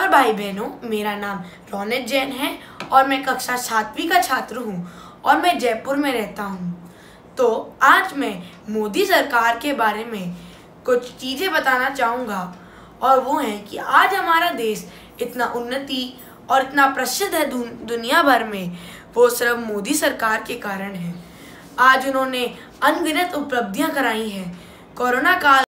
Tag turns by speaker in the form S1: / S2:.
S1: भाई बहनों, मेरा नाम रौनक जैन है और मैं कक्षा 7वीं का छात्र हूँ और मैं जयपुर में रहता हूँ। तो आज मैं मोदी सरकार के बारे में कुछ चीज़ें बताना चाहूँगा और वो है कि आज हमारा देश इतना उन्नति और इतना प्रसिद्ध है दुनिया भर में, वो सिर्फ मोदी सरकार के कारण है। आज उन्होंने अनगिनत उपलब्धियाँ कराई हैं। कोरोना काल